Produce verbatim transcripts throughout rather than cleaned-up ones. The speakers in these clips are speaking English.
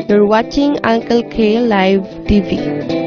You're watching Uncle K Live T V.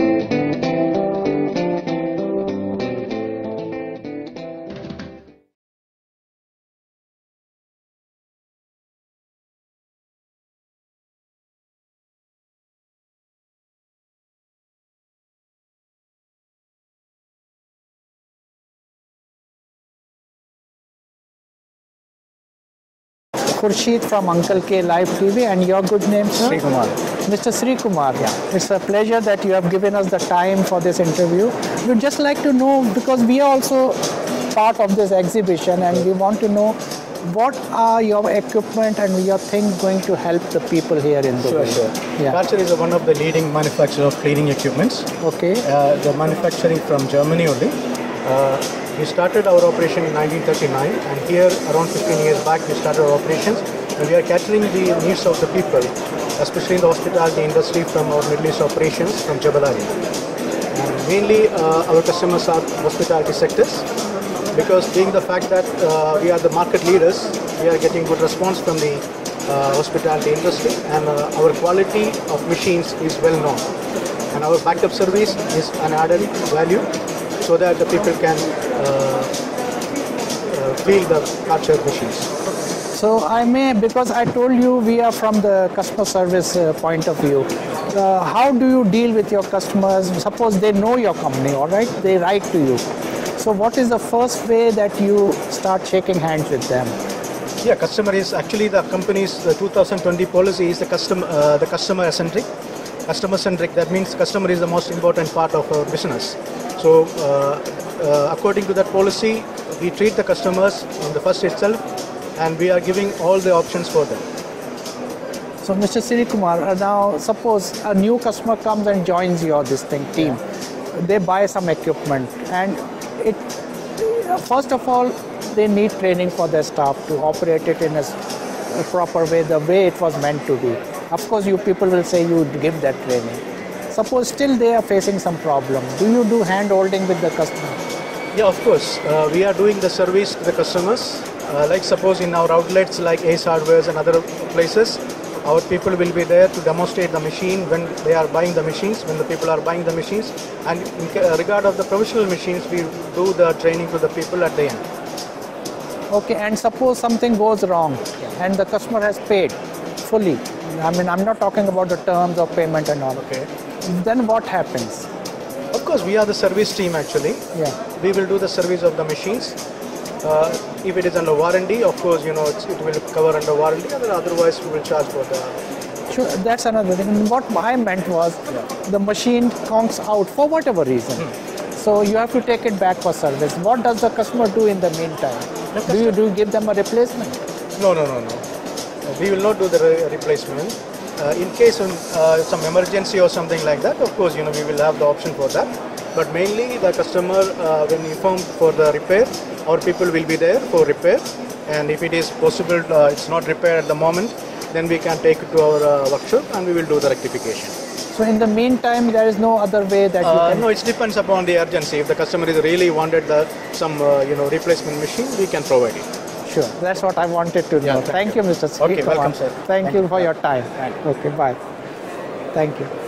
Khurshid from Uncle K Live T V, and your good name, sir? Sri Kumar. Mister Sri Kumar, yeah. It's a pleasure that you have given us the time for this interview. We'd just like to know, because we are also part of this exhibition, and we want to know what are your equipment and your things going to help the people here in Dubai? Sure, sure. Yeah. Karcher is one of the leading manufacturers of cleaning equipments. Okay. Uh, the manufacturing from Germany only. Uh, we started our operation in nineteen thirty-nine, and here around fifteen years back we started our operations, and we are catering the needs of the people, especially in the hospitality industry, from our Middle East operations from Jebel Ali. And mainly uh, our customers are hospitality sectors, because being the fact that uh, we are the market leaders, we are getting good response from the uh, hospitality industry, and uh, our quality of machines is well known, and our backup service is an added value, so that the people can uh, uh, feel the Karcher machines. So I may, because I told you we are from the customer service uh, point of view, uh, how do you deal with your customers? Suppose they know your company, all right, they write to you. So what is the first way that you start shaking hands with them? Yeah, customer is actually the company's the two thousand twenty policy is the customer uh, the customer centric. Customer centric, that means customer is the most important part of our business. So uh, uh, according to that policy, we treat the customers in the first itself, and we are giving all the options for them. So Mister Sri Kumar, uh, now suppose a new customer comes and joins your this thing team. Yeah. They buy some equipment, and it first of all they need training for their staff to operate it in a, a proper way, the way it was meant to be. Of course, you people will say you give that training. Suppose still they are facing some problem. Do you do hand holding with the customer? Yeah, of course. Uh, we are doing the service to the customers. Uh, like suppose in our outlets like Ace Hardwares and other places, our people will be there to demonstrate the machine when they are buying the machines, when the people are buying the machines. And in regard of the professional machines, we do the training to the people at the end. Okay, and suppose something goes wrong and the customer has paid fully. I mean, I'm not talking about the terms of payment and all. Okay. Then what happens? Of course, we are the service team actually. Yeah. We will do the service of the machines. Uh, if it is under warranty, of course, you know, it's, it will cover under warranty, and otherwise we will charge for the... Sure, that's another thing. What I meant was, yeah, the machine conks out for whatever reason. Hmm. So you have to take it back for service. What does the customer do in the meantime? The do you do you give them a replacement? No, no, no, no. We will not do the re replacement. Uh, in case of uh, some emergency or something like that, of course, you know, we will have the option for that. But mainly the customer, uh, when informed for the repair, our people will be there for repair. And if it is possible, uh, it's not repaired at the moment, then we can take it to our uh, workshop and we will do the rectification. So in the meantime, there is no other way that uh, you can... No, it depends upon the urgency. If the customer is really wanted the, some, uh, you know, replacement machine, we can provide it. Sure, that's what I wanted to know. Yeah, thank, thank you, Mister Sri Okay, Kumar. welcome, sir. Thank, thank you for you. your time. Okay, bye. Thank you.